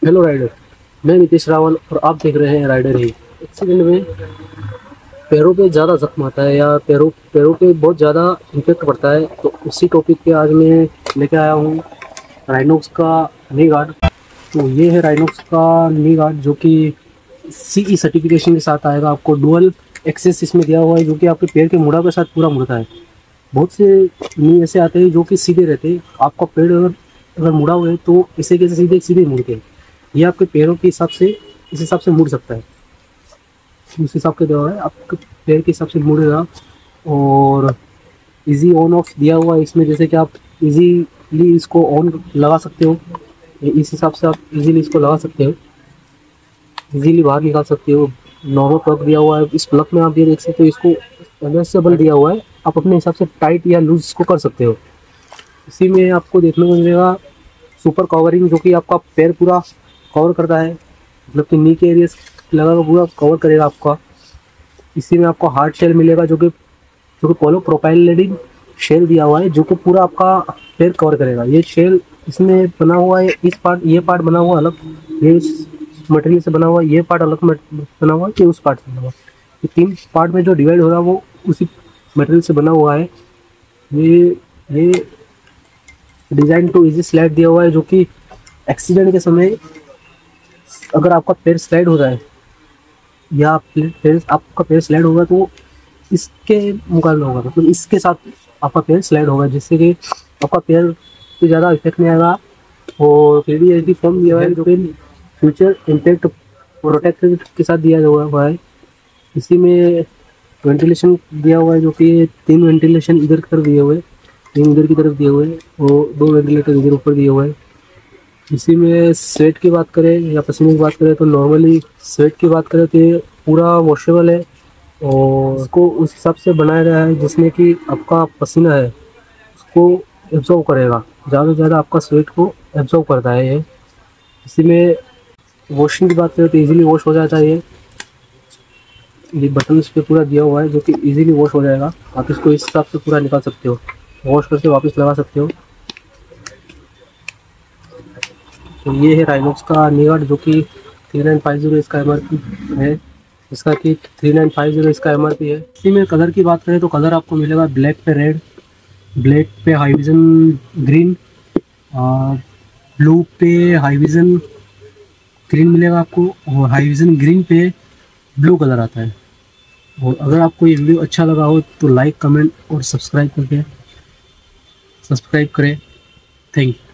Hello rider, मैं नीतीश रावल और आप देख रहे हैं राइडर ही। एक्सीडेंट में पैरों पे ज़्यादा जख्म आता है या पैरों पैरों पे बहुत ज़्यादा इम्पेक्ट पड़ता है, तो उसी टॉपिक पे आज मैं लेके आया हूँ राइनॉक्स का नी गार्ड। तो ये है राइनॉक्स का नी गार्ड जो कि सीई सर्टिफिकेशन के साथ आएगा। आपको डुअल एक्सेस इसमें दिया हुआ है जो कि आपके पैर के मुड़ा के साथ पूरा मुड़ता है। बहुत से नी ऐसे आते हैं जो कि सीधे रहते हैं। आपका पैर अगर अगर मुड़ा हुआ है तो इसे कैसे सीधे सीधे मुड़ते हैं। ये आपके पैरों के हिसाब से इस हिसाब से मुड़ सकता है, उस हिसाब के दिया हुआ है, आपके पैर के हिसाब से मुड़ेगा। और इजी ऑन ऑफ दिया हुआ है इसमें, जैसे कि आप इजीली इसको ऑन लगा सकते हो। इस हिसाब से आप इजीली इसको लगा सकते हो, इजीली बाहर निकाल सकते हो। नॉर्मल प्लग दिया हुआ है, इस प्लग में आप ये देख सकते हो, इसको एडजस्टेबल दिया हुआ है। आप अपने हिसाब से टाइट या लूज इसको कर सकते हो। इसी में आपको देखने को मिलेगा सुपर कवरिंग, जो कि आपका पैर पूरा कवर करता है, मतलब कि नी के एरिया लगा पूरा कवर करेगा आपका। इसी में आपको हार्ड शेल मिलेगा जो कि पोलो प्रोपाइलेडिन शेल दिया हुआ है, जो कि पूरा आपका पैर कवर करेगा। ये शेल इसमें बना हुआ है, इस पार्ट ये पार्ट बना हुआ अलग, ये इस मटेरियल से बना हुआ है, ये पार्ट अलग बना हुआ है, ये उस पार्ट से बना हुआ है। ये तीन पार्ट में जो डिवाइड हो रहा है वो उसी मटेरियल से बना हुआ है। ये डिज़ाइन टू इजी स्लाइड दिया हुआ है, जो कि एक्सीडेंट के समय अगर आपका पैर स्लाइड हो जाए या आपका पैर स्लाइड होगा तो इसके मुकाबले होगा, मतलब इसके साथ आपका पैर स्लाइड होगा, जिससे कि आपका पैर पे ज़्यादा इफेक्ट नहीं आएगा। और फिर भी एच डी फॉर्म दिया हुआ है जो कि फ्यूचर इम्पैक्ट प्रोटेक्ट के साथ दिया हुआ है। इसी में वेंटिलेशन दिया हुआ है, जो कि 3 वेंटिलेशन इधर की तरफ दिए हुए, 3 इधर की तरफ दिए हुए और 2 वेंटिलेटर इधर ऊपर दिए हुए हैं। इसी में स्वेट की बात करें या पसीने की बात करें तो नॉर्मली स्वेट की बात करें तो ये पूरा वॉशेबल है और उसको उस हिसाब से बनाया गया है जिसमें कि आपका पसीना है उसको एब्जॉर्व करेगा, ज़्यादा से ज़्यादा आपका स्वेट को एब्जॉर्व करता है ये। इसी में वॉशिंग की बात करें तो इजीली वॉश हो जाता है। ये बटन पे पूरा दिया हुआ है जो कि इजीली वॉश हो जाएगा। आप इसको इस हिसाब से पूरा निकाल सकते हो, वॉश करके वापस लगा सकते हो। तो ये है राइनॉक्स का नी गार्ड जो कि 3950 इसका एमआरपी है, इसका कि 3950 इसका एमआरपी है। इसी में कलर की बात करें तो कलर आपको मिलेगा ब्लैक पे रेड, ब्लैक पे हाई विजन ग्रीन, ब्लू पे हाई विजन ग्रीन मिलेगा आपको, और हाई विजन ग्रीन पे ब्लू कलर आता है। और अगर आपको ये वीडियो अच्छा लगा हो तो लाइक कमेंट और सब्सक्राइब करें। Thank you.